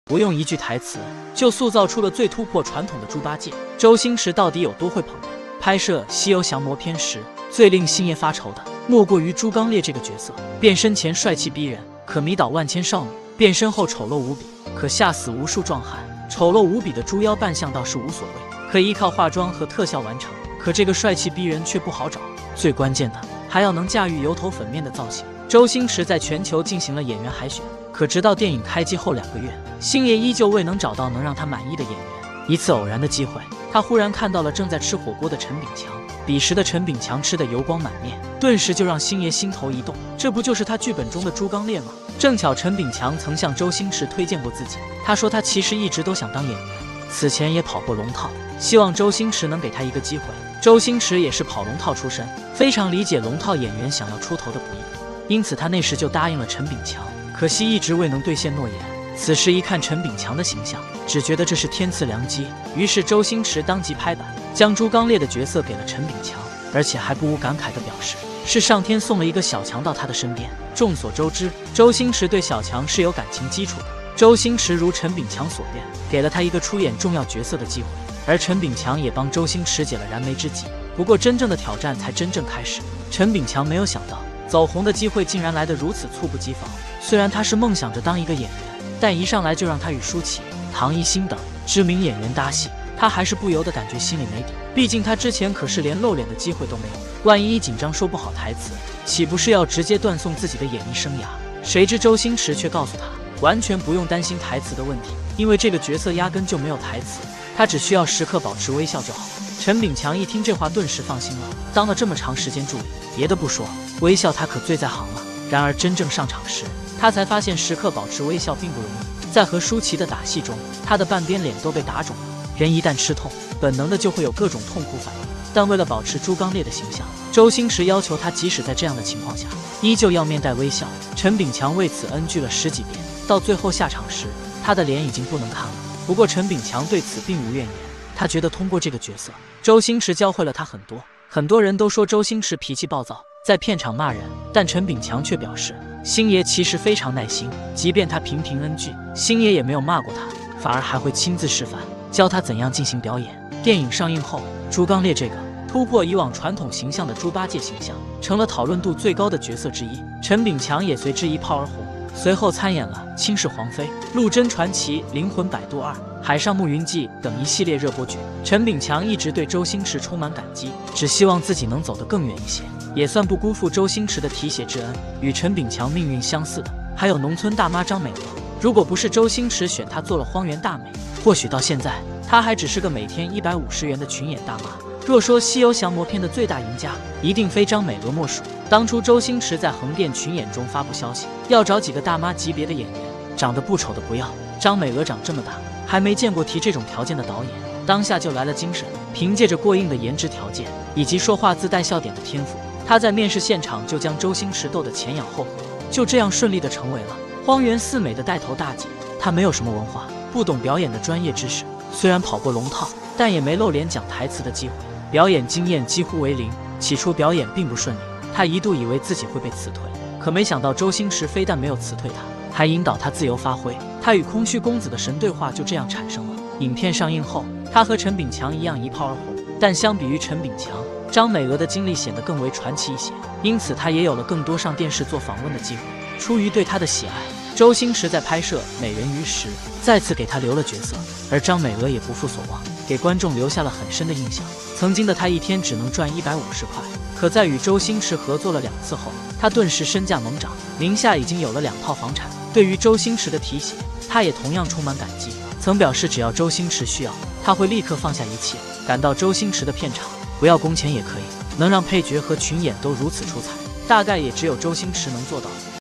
不用一句台词就塑造出了最突破传统的猪八戒。周星驰到底有多会捧人？拍摄《西游降魔篇》时，最令星爷发愁的莫过于猪刚烈这个角色。变身前帅气逼人，可迷倒万千少女；变身后丑陋无比，可吓死无数壮汉。丑陋无比的猪妖扮相倒是无所谓，可以依靠化妆和特效完成。可这个帅气逼人却不好找，最关键的还要能驾驭油头粉面的造型。周星驰在全球进行了演员海选，可直到电影开机后2个月，星爷依旧未能找到能让他满意的演员。一次偶然的机会，他忽然看到了正在吃火锅的陈炳强。彼时的陈炳强吃得油光满面，顿时就让星爷心头一动，这不就是他剧本中的猪刚烈吗？正巧陈炳强曾向周星驰推荐过自己，他说他其实一直都想当演员，此前也跑过龙套，希望周星驰能给他一个机会。周星驰也是跑龙套出身，非常理解龙套演员想要出头的不易，因此他那时就答应了陈炳强，可惜一直未能兑现诺言。此时一看陈炳强的形象，只觉得这是天赐良机，于是周星驰当即拍板，将猪刚烈的角色给了陈炳强，而且还不无感慨地表示，是上天送了一个小强到他的身边。众所周知，周星驰对小强是有感情基础的，周星驰如陈炳强所愿，给了他一个出演重要角色的机会，而陈炳强也帮周星驰解了燃眉之急。不过真正的挑战才真正开始，陈炳强没有想到走红的机会竟然来得如此猝不及防。虽然他是梦想着当一个演员，但一上来就让他与舒淇、唐艺昕等知名演员搭戏，他还是不由得感觉心里没底。毕竟他之前可是连露脸的机会都没有，万一紧张说不好台词，岂不是要直接断送自己的演艺生涯？谁知周星驰却告诉他，完全不用担心台词的问题，因为这个角色压根就没有台词，他只需要时刻保持微笑就好。陈炳强一听这话，顿时放心了。当了这么长时间助理，别的不说，微笑他可最在行了。然而真正上场时，他才发现时刻保持微笑并不容易。在和舒淇的打戏中，他的半边脸都被打肿了。人一旦吃痛，本能的就会有各种痛苦反应。但为了保持猪刚烈的形象，周星驰要求他即使在这样的情况下，依旧要面带微笑。陈炳强为此 NG 了10几遍，到最后下场时，他的脸已经不能看了。不过陈炳强对此并无怨言，他觉得通过这个角色，周星驰教会了他很多。很多人都说周星驰脾气暴躁，在片场骂人，但陈炳强却表示，星爷其实非常耐心，即便他频频 NG，星爷也没有骂过他，反而还会亲自示范，教他怎样进行表演。电影上映后，猪刚烈这个突破以往传统形象的猪八戒形象，成了讨论度最高的角色之一。陈炳强也随之一炮而红，随后参演了《倾世皇妃》《陆贞传奇》《灵魂摆渡2》《海上牧云记》等一系列热播剧。陈炳强一直对周星驰充满感激，只希望自己能走得更远一些，也算不辜负周星驰的提携之恩。与陈炳强命运相似的还有农村大妈张美娥，如果不是周星驰选她做了荒原大美，或许到现在她还只是个每天150元的群演大妈。若说《西游降魔篇》的最大赢家，一定非张美娥莫属。当初周星驰在横店群演中发布消息，要找几个大妈级别的演员，长得不丑的不要。张美娥长这么大，还没见过提这种条件的导演，当下就来了精神。凭借着过硬的颜值条件以及说话自带笑点的天赋，她在面试现场就将周星驰逗得前仰后合，就这样顺利地成为了荒原四美的带头大姐。她没有什么文化，不懂表演的专业知识，虽然跑过龙套，但也没露脸讲台词的机会，表演经验几乎为零。起初表演并不顺利，她一度以为自己会被辞退，可没想到周星驰非但没有辞退她，还引导她自由发挥。她与空虚公子的神对话就这样产生了。影片上映后，她和陈炳强一样一炮而红，但相比于陈炳强，张美娥的经历显得更为传奇一些，因此她也有了更多上电视做访问的机会。出于对她的喜爱，周星驰在拍摄《美人鱼》时再次给她留了角色，而张美娥也不负所望，给观众留下了很深的印象。曾经的她一天只能赚150块，可在与周星驰合作了2次后，她顿时身价猛涨，名下已经有了2套房产。对于周星驰的提携，她也同样充满感激，曾表示只要周星驰需要，她会立刻放下一切，赶到周星驰的片场，不要工钱也可以。能让配角和群演都如此出彩，大概也只有周星驰能做到。